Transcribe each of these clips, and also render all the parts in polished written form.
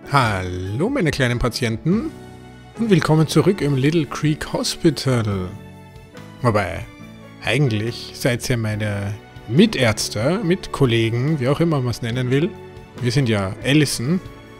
Hallo meine kleinen Patienten und willkommen zurück im Little Creek Hospital. Wobei, eigentlich seid ihr meine Mitärzte, Mitkollegen, wie auch immer man es nennen will. Wir sind ja Allison.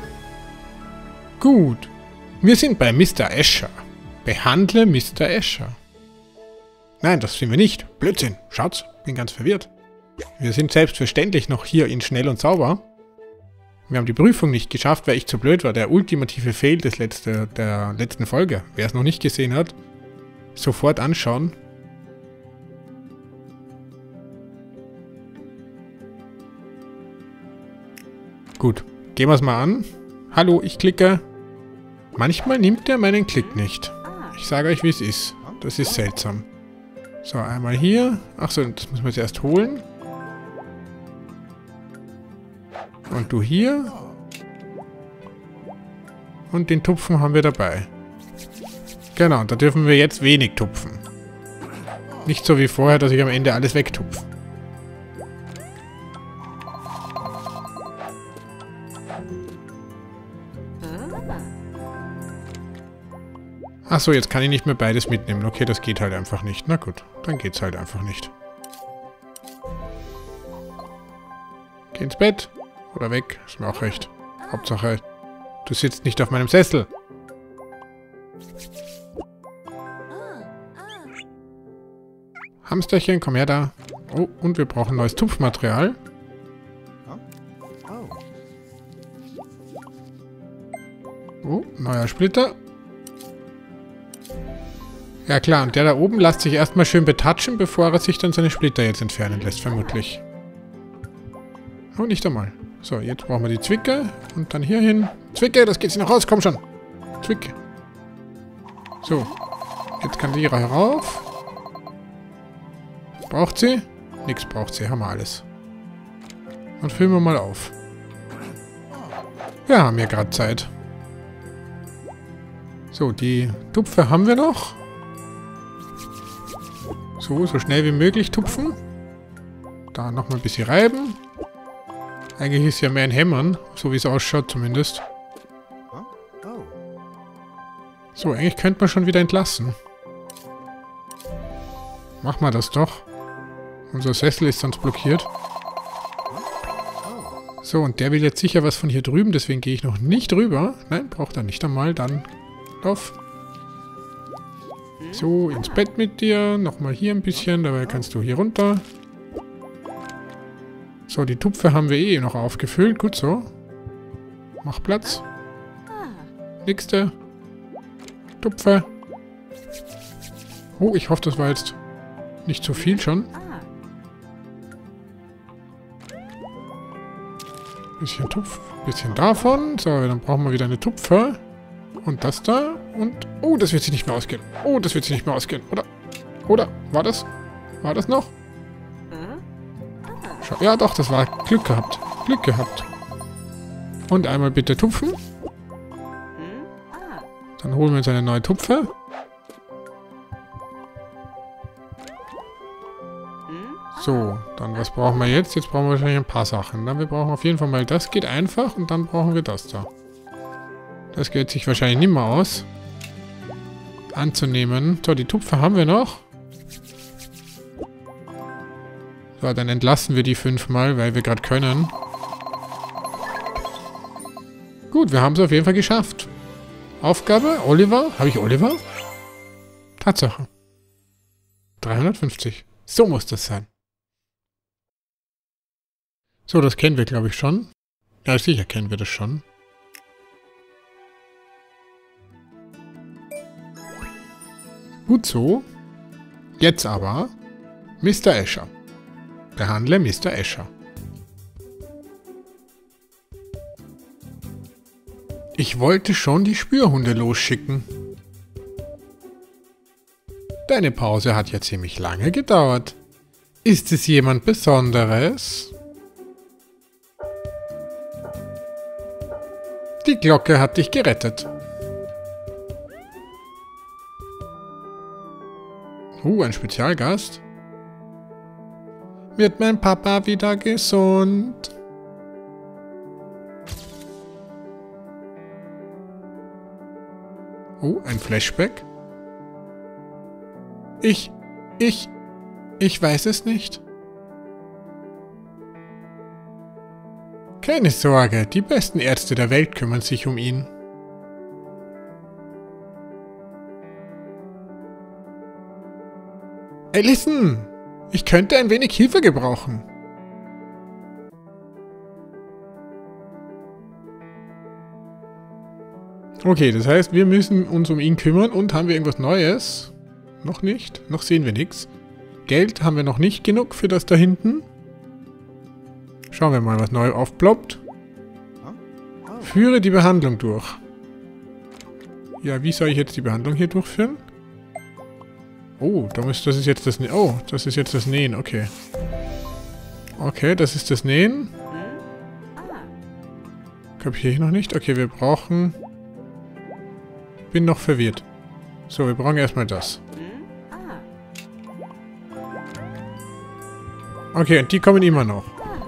Gut, wir sind bei Mr. Escher. Behandle Mr. Escher. Nein, das sind wir nicht. Blödsinn, schaut's, bin ganz verwirrt. Wir sind selbstverständlich noch hier in Schnell und Sauber. Wir haben die Prüfung nicht geschafft, weil ich zu blöd war. Der ultimative Fail der letzten Folge. Wer es noch nicht gesehen hat, sofort anschauen. Gut, gehen wir es mal an. Hallo, ich klicke. Manchmal nimmt der meinen Klick nicht. Ich sage euch, wie es ist. Das ist seltsam. So, einmal hier. Achso, das müssen wir jetzt erst holen. Und du hier. Und den Tupfen haben wir dabei. Genau, da dürfen wir jetzt wenig tupfen. Nicht so wie vorher, dass ich am Ende alles wegtupfe. Achso, jetzt kann ich nicht mehr beides mitnehmen. Okay, das geht halt einfach nicht. Na gut, dann geht's halt einfach nicht. Geh ins Bett. Oder weg. Ist mir auch recht. Hauptsache, du sitzt nicht auf meinem Sessel. Hamsterchen, komm her da. Oh, und wir brauchen neues Tupfmaterial. Oh, neuer Splitter. Ja klar, und der da oben lässt sich erstmal schön betatschen, bevor er sich dann seine Splitter jetzt entfernen lässt, vermutlich. Oh, nicht einmal. So, jetzt brauchen wir die Zwicke und dann hier hin. Zwicke, das geht sie noch raus, komm schon. Zwicke. So, jetzt kann die herauf. Braucht sie? Nix braucht sie, haben wir alles. Und füllen wir mal auf. Wir haben ja gerade Zeit. So, die Tupfe haben wir noch. So schnell wie möglich tupfen. Da nochmal ein bisschen reiben. Eigentlich ist ja mehr ein Hämmern, so wie es ausschaut zumindest. So, eigentlich könnte man schon wieder entlassen. Machen wir das doch. Unser Sessel ist sonst blockiert. So, und der will jetzt sicher was von hier drüben, deswegen gehe ich noch nicht rüber. Nein, braucht er nicht einmal, dann lauf. So, ins Bett mit dir. Nochmal hier ein bisschen, dabei kannst du hier runter. So, die Tupfe haben wir eh noch aufgefüllt. Gut so. Mach Platz. Nächste. Tupfe. Oh, ich hoffe, das war jetzt nicht zu viel schon. Bisschen Tupf, bisschen davon. So, dann brauchen wir wieder eine Tupfe. Und das da. Und... Oh, das wird sich nicht mehr ausgehen. Oh, das wird sich nicht mehr ausgehen. Oder? War das? War das noch? Ja, doch, das war Glück gehabt. Glück gehabt. Und einmal bitte tupfen. Dann holen wir uns eine neue Tupfe. So, dann was brauchen wir jetzt? Jetzt brauchen wir wahrscheinlich ein paar Sachen. Dann wir brauchen auf jeden Fall mal das, geht einfach. Und dann brauchen wir das da. Das geht sich wahrscheinlich nicht mehr aus. Anzunehmen. So, die Tupfe haben wir noch. So, dann entlassen wir die 5-mal, weil wir gerade können. Gut, wir haben es auf jeden Fall geschafft. Aufgabe, Oliver. Habe ich Oliver? Tatsache. 350. So muss das sein. So, das kennen wir, glaube ich, schon. Ja, sicher kennen wir das schon. Gut so. Jetzt aber Mr. Escher. Behandle Mr. Escher. Ich wollte schon die Spürhunde losschicken. Deine Pause hat ja ziemlich lange gedauert. Ist es jemand Besonderes? Die Glocke hat dich gerettet. Ein Spezialgast. Wird mein Papa wieder gesund? Oh, ein Flashback. Ich weiß es nicht. Keine Sorge, die besten Ärzte der Welt kümmern sich um ihn. Allison, ich könnte ein wenig Hilfe gebrauchen. Okay, das heißt, wir müssen uns um ihn kümmern und haben wir irgendwas Neues? Noch nicht, noch sehen wir nichts. Geld haben wir noch nicht genug für das da hinten. Schauen wir mal, was neu aufploppt. Führe die Behandlung durch. Ja, wie soll ich jetzt die Behandlung hier durchführen? Oh, das ist jetzt das Nähen. Oh, das ist jetzt das Nähen, okay. Okay, das ist das Nähen. Kapiere ich noch nicht. Okay, wir brauchen... Bin noch verwirrt. So, wir brauchen erstmal das. Okay, und die kommen immer noch.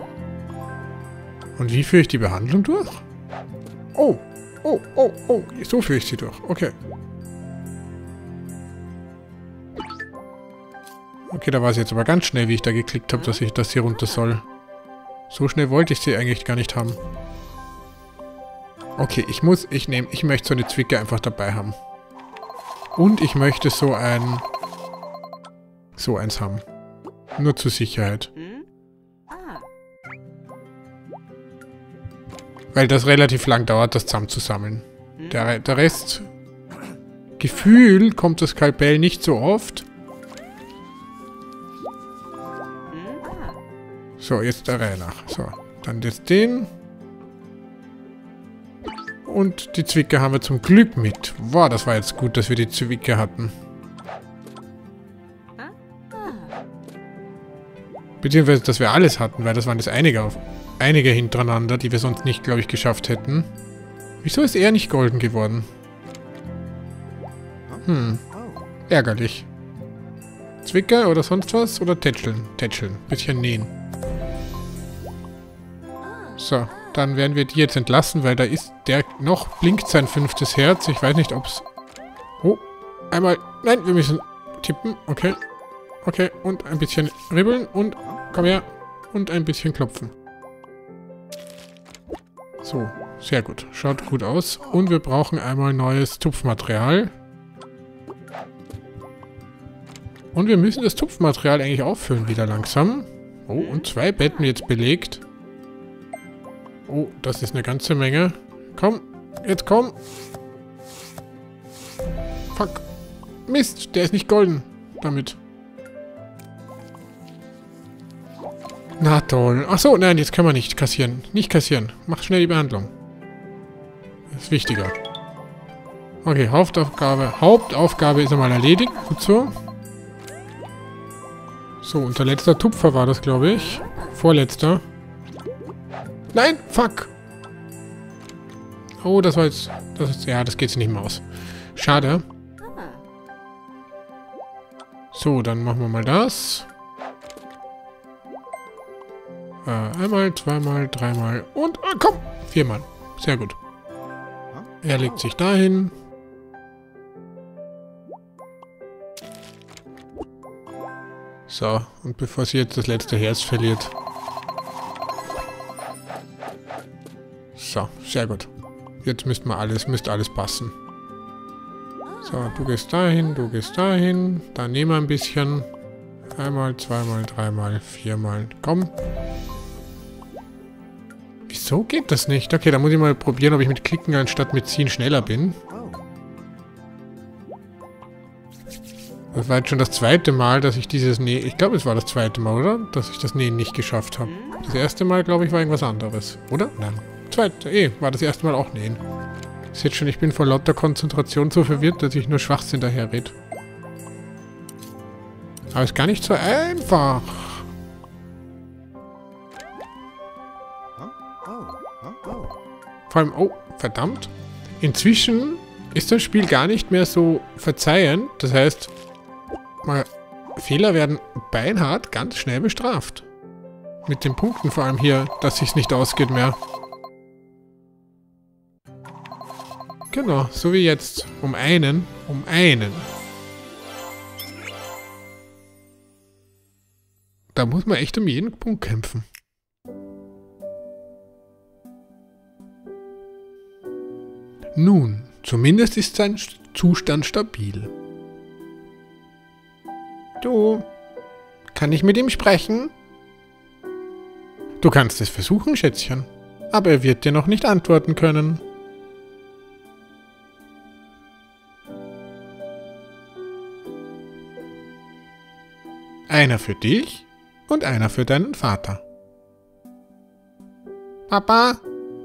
Und wie führe ich die Behandlung durch? Oh, oh, oh, oh, so führe ich sie durch. Okay. Okay, da war es jetzt aber ganz schnell, wie ich da geklickt habe, dass ich das hier runter soll. So schnell wollte ich sie eigentlich gar nicht haben. Okay, ich möchte so eine Zwicke einfach dabei haben. Und ich möchte so eins haben. Nur zur Sicherheit. Weil das relativ lang dauert, das zusammenzusammeln. Der Rest... Gefühl kommt das Skalpell nicht so oft. So, jetzt der Reihe nach. So, dann jetzt den. Und die Zwicke haben wir zum Glück mit. Wow, das war jetzt gut, dass wir die Zwicke hatten. Beziehungsweise, dass wir alles hatten, weil das waren jetzt einige hintereinander, die wir sonst nicht, glaube ich, geschafft hätten. Wieso ist er nicht golden geworden? Ärgerlich. Zwicke oder sonst was? Oder tätscheln? Tätscheln. Bisschen nähen. So, dann werden wir die jetzt entlassen, weil da ist der noch blinkt sein 5. Herz. Ich weiß nicht, ob's... Oh, einmal... Nein, wir müssen tippen. Okay. Okay, und ein bisschen ribbeln und... Komm her. Und ein bisschen klopfen. So, sehr gut. Schaut gut aus. Und wir brauchen einmal neues Tupfmaterial. Und wir müssen das Tupfmaterial eigentlich auffüllen wieder langsam. Oh, und 2 Betten jetzt belegt. Oh, das ist eine ganze Menge. Komm, jetzt komm. Fuck. Mist, der ist nicht golden. Damit. Na toll. Achso, nein, jetzt können wir nicht kassieren. Nicht kassieren. Mach schnell die Behandlung. Das ist wichtiger. Okay, Hauptaufgabe ist einmal erledigt. Gut so. So, unser letzter Tupfer war das, glaube ich. Vorletzter. Nein, fuck. Oh, das war jetzt... ja, das geht sich nicht mehr aus. Schade. So, dann machen wir mal das. Einmal, zweimal, dreimal und... komm! 4-mal. Sehr gut. Er legt sich dahin. So, und bevor sie jetzt das letzte Herz verliert... So, sehr gut. Jetzt müsste alles passen. So, du gehst dahin, du gehst dahin. Dann nehmen wir ein bisschen. Einmal, zweimal, dreimal, 4-mal. Komm. Wieso geht das nicht? Okay, dann muss ich mal probieren, ob ich mit Klicken anstatt mit Ziehen schneller bin. Das war jetzt schon das 2. Mal, dass ich dieses Nähen... Ich glaube, es war das 2. Mal, oder? Dass ich das Nähen nicht geschafft habe. Das 1. Mal, glaube ich, war irgendwas anderes. Oder? Nein. War das 1. Mal auch Nähen. Ist jetzt schon, ich bin vor lauter Konzentration so verwirrt, dass ich nur Schwachsinn daher rede. Aber ist gar nicht so einfach. Vor allem, oh, verdammt. Inzwischen ist das Spiel gar nicht mehr so verzeihend. Das heißt, Fehler werden beinhart ganz schnell bestraft. Mit den Punkten vor allem hier, dass sich's nicht ausgeht mehr. Genau, so wie jetzt. Um einen. Um einen. Da muss man echt um jeden Punkt kämpfen. Nun, zumindest ist sein Zustand stabil. Du, kann ich mit ihm sprechen? Du kannst es versuchen, Schätzchen, aber er wird dir noch nicht antworten können. Einer für dich und einer für deinen Vater. Papa?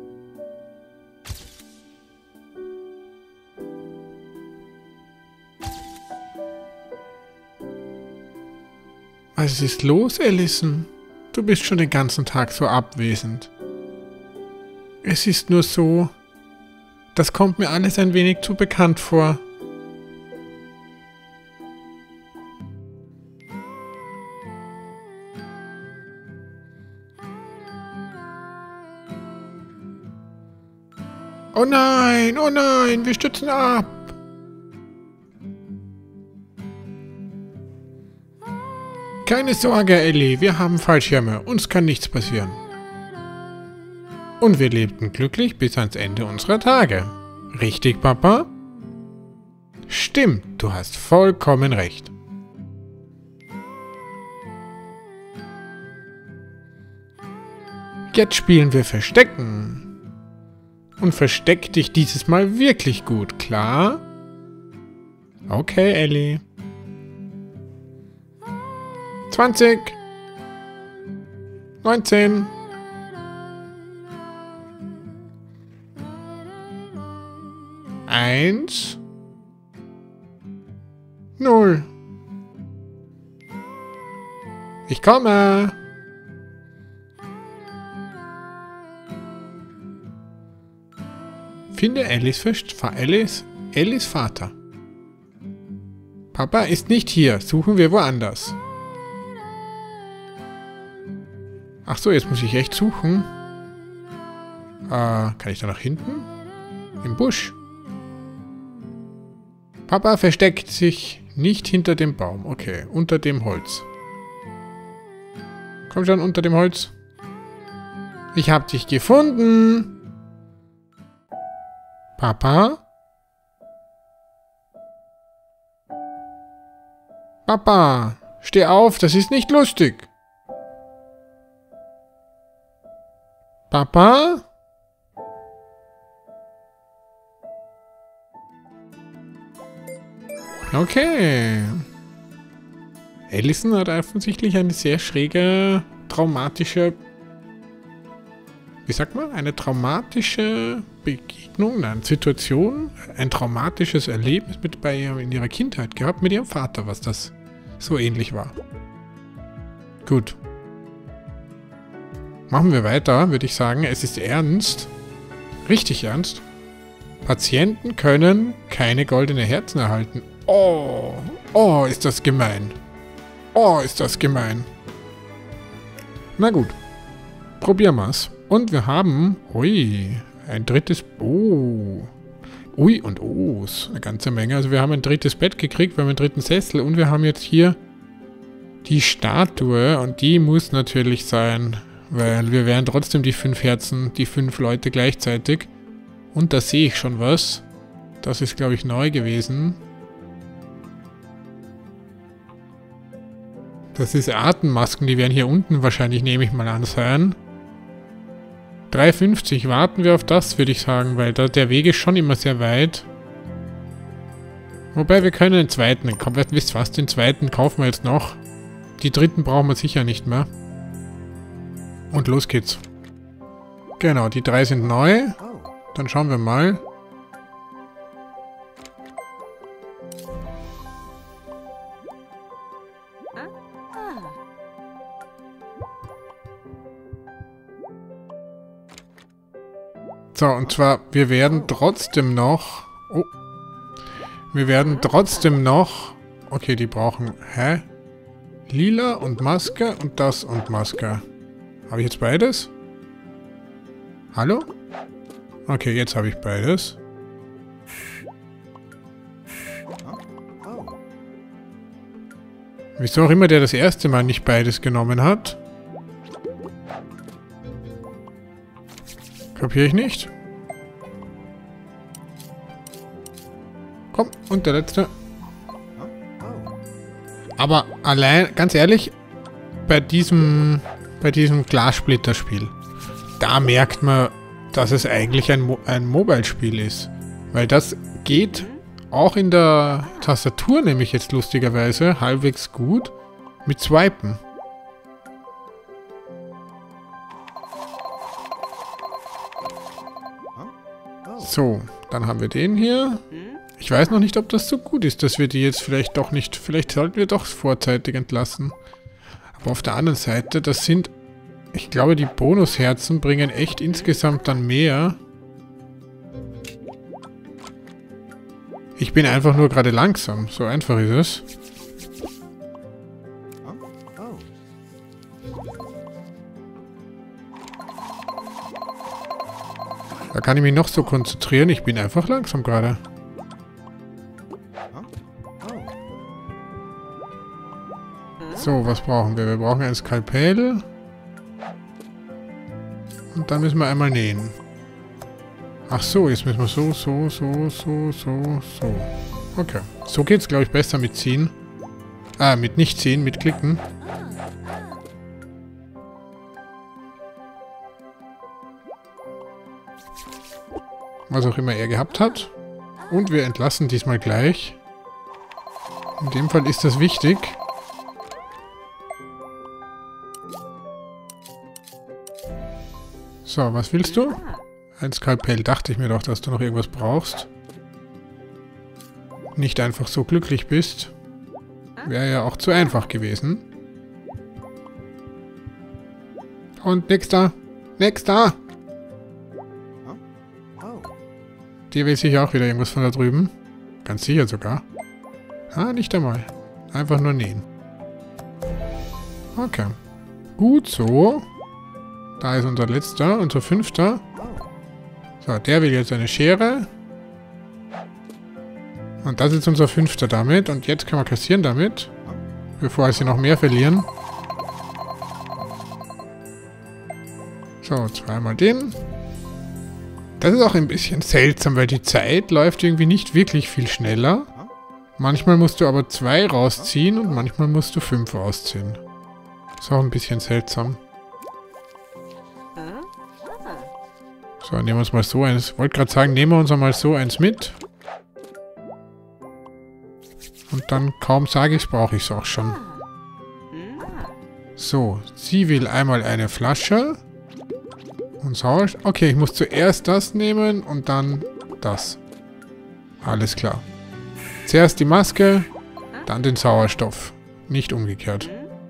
Was ist los, Allison? Du bist schon den ganzen Tag so abwesend. Es ist nur so, das kommt mir alles ein wenig zu bekannt vor. Oh nein, wir stürzen ab. Keine Sorge, Ellie, wir haben Fallschirme, uns kann nichts passieren. Und wir lebten glücklich bis ans Ende unserer Tage. Richtig, Papa? Stimmt, du hast vollkommen recht. Jetzt spielen wir Verstecken. Und versteck dich dieses Mal wirklich gut, klar? Okay, Ellie. 20. 19. 1. 0. Ich komme. Finde Ellies Vater. Papa ist nicht hier. Suchen wir woanders. Ach so, jetzt muss ich echt suchen. Kann ich da nach hinten? Im Busch. Papa versteckt sich nicht hinter dem Baum. Okay, unter dem Holz. Komm schon, unter dem Holz. Ich hab dich gefunden. Papa? Papa, steh auf, das ist nicht lustig. Papa? Okay. Allison hat offensichtlich eine sehr schräge, traumatische... Wie sagt man? Eine traumatische Begegnung, nein, Situation, ein traumatisches Erlebnis bei ihr in ihrer Kindheit gehabt mit ihrem Vater, was das so ähnlich war. Gut. Machen wir weiter, würde ich sagen. Es ist ernst. Richtig ernst. Patienten können keine goldenen Herzen erhalten. Oh, oh, ist das gemein. Oh, ist das gemein. Na gut. Probieren wir's. Und wir haben, ui, ein drittes, oh, ui und ohs, eine ganze Menge. Also wir haben ein drittes Bett gekriegt, wir haben einen dritten Sessel und wir haben jetzt hier die Statue und die muss natürlich sein, weil wir wären trotzdem die 5 Herzen, die 5 Leute gleichzeitig. Und da sehe ich schon was. Das ist, glaube ich, neu gewesen. Das ist Atemmasken, die werden hier unten wahrscheinlich, nehme ich mal an, sein. 3,50 warten wir auf das, würde ich sagen, weil der Weg ist schon immer sehr weit. Wobei wir können den zweiten, wisst ihr was, den zweiten kaufen wir jetzt noch. Die dritten brauchen wir sicher nicht mehr. Und los geht's. Genau, die 3 sind neu. Dann schauen wir mal. So, und zwar, wir werden trotzdem noch... Oh. Wir werden trotzdem noch... Okay, die brauchen... Hä? Lila und Maske und das und Maske. Habe ich jetzt beides? Hallo? Okay, jetzt habe ich beides. Wieso auch immer der das erste Mal nicht beides genommen hat. Kapiere ich nicht. Komm, und der letzte. Aber allein, ganz ehrlich, bei diesem Glassplitter-Spiel, da merkt man, dass es eigentlich ein Mobile-Spiel ist. Weil das geht auch in der Tastatur, nämlich jetzt lustigerweise, halbwegs gut mit Swipen. So, dann haben wir den hier. Ich weiß noch nicht, ob das so gut ist, dass wir die jetzt vielleicht doch nicht... Vielleicht sollten wir doch vorzeitig entlassen. Aber auf der anderen Seite, das sind... Ich glaube, die Bonusherzen bringen echt insgesamt dann mehr. Ich bin einfach nur gerade langsam. So einfach ist es. Da kann ich mich noch so konzentrieren. Ich bin einfach langsam gerade. So, was brauchen wir? Wir brauchen ein Skalpell. Und dann müssen wir einmal nähen. Ach so, jetzt müssen wir so. Okay. So geht's, glaube ich, besser mit ziehen. Mit nicht ziehen, mit klicken. Was auch immer er gehabt hat. Und wir entlassen diesmal gleich. In dem Fall ist das wichtig. So, was willst du? Ein Skalpell. Dachte ich mir doch, dass du noch irgendwas brauchst. Nicht einfach so glücklich bist. Wäre ja auch zu einfach gewesen. Und nächster. Nächster. Dir will sicher auch wieder irgendwas von da drüben. Ganz sicher sogar. Ah, nicht einmal. Einfach nur nähen. Okay. Gut so. Da ist unser letzter, unser fünfter. So, der will jetzt eine Schere. Und das ist unser fünfter damit. Und jetzt können wir kassieren damit. Bevor sie noch mehr verlieren. So, zweimal den. Das ist auch ein bisschen seltsam, weil die Zeit läuft irgendwie nicht wirklich viel schneller. Manchmal musst du aber 2 rausziehen und manchmal musst du 5 rausziehen. Ist auch ein bisschen seltsam. So, nehmen wir uns mal so eins. Ich wollte gerade sagen, nehmen wir uns mal so eins mit. Und dann, kaum sage ich es, brauche ich es auch schon. So, sie will einmal eine Flasche. Und Sauerstoff. Okay, ich muss zuerst das nehmen und dann das. Alles klar. Zuerst die Maske, dann den Sauerstoff. Nicht umgekehrt.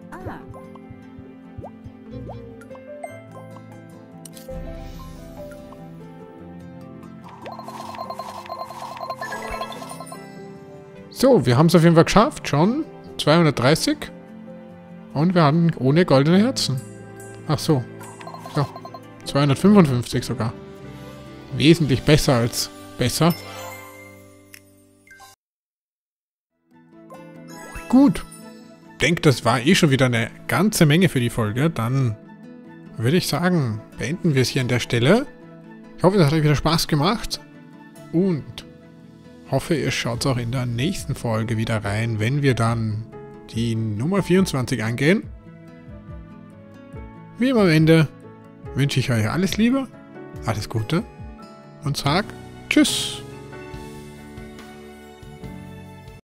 So, wir haben es auf jeden Fall geschafft, schon. 230. Und wir haben ohne goldene Herzen. Ach so. Ja. 255 sogar. Wesentlich besser als besser. Gut. Ich denke, das war eh schon wieder eine ganze Menge für die Folge. Dann würde ich sagen, beenden wir es hier an der Stelle. Ich hoffe, es hat euch wieder Spaß gemacht. Und hoffe, ihr schaut auch in der nächsten Folge wieder rein, wenn wir dann die Nummer 24 angehen. Wie immer am Ende wünsche ich euch alles Liebe, alles Gute und sag Tschüss.